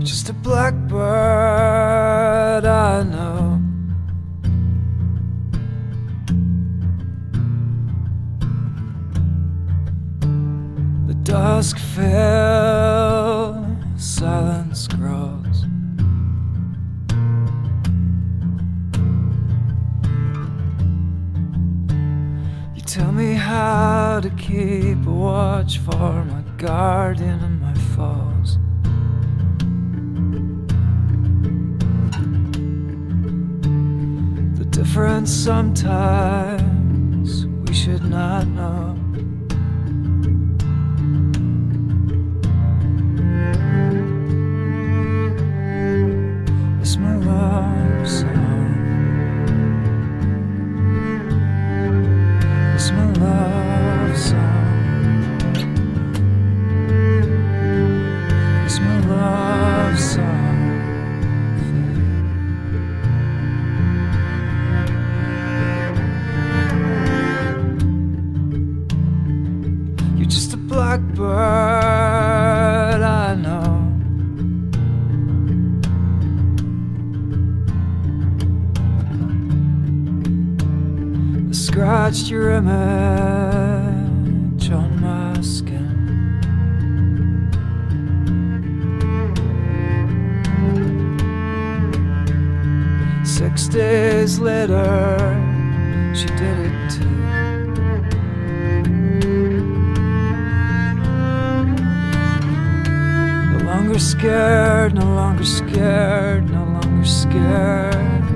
Just a blackbird I know. The dusk fell, silence grows. You tell me how to keep a watch for my guardian and my foes. The difference sometimes we should not know. It's my love song. It's my love song. It's my love song. You're just a blackbird I know. I scratched your image on my skin. 6 days later, she did it too. No longer scared, no longer scared, no longer scared.